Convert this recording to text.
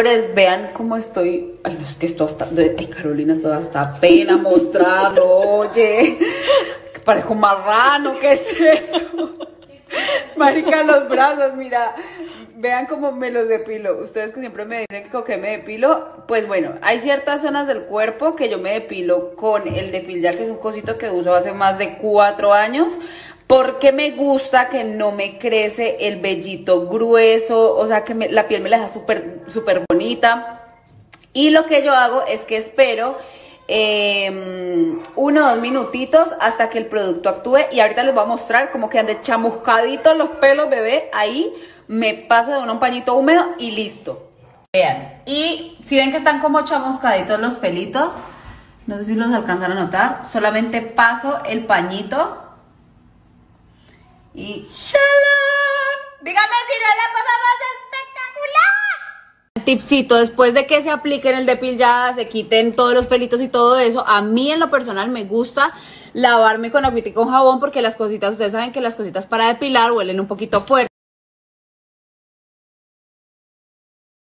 hombres, vean cómo estoy. Ay, no, es que esto hasta. Ay, Carolina, esto hasta pena mostrarlo, oye. Parezco un marrano, ¿qué es eso? Marica, los brazos, mira. Vean cómo me los depilo. Ustedes que siempre me dicen que con qué me depilo. Pues bueno, hay ciertas zonas del cuerpo que yo me depilo con el Depil Ya, que es un cosito que uso hace más de 4 años. Porque me gusta que no me crece el vellito grueso. O sea, que la piel me la deja súper bonita. Y lo que yo hago es que espero 1 o 2 minutitos hasta que el producto actúe. Y ahorita les voy a mostrar como que ande chamuscaditos los pelos, bebé. Ahí me paso de un pañito húmedo y listo. Vean, y si ven que están como chamuscaditos los pelitos, no sé si los alcanzan a notar, solamente paso el pañito y ¡shalom! Dígame si no es la cosa más espectacular. Tipsito, después de que se apliquen el Depil Ya, se quiten todos los pelitos y todo eso, a mí en lo personal me gusta lavarme con agüita y con jabón, porque las cositas, ustedes saben que las cositas para depilar huelen un poquito fuerte.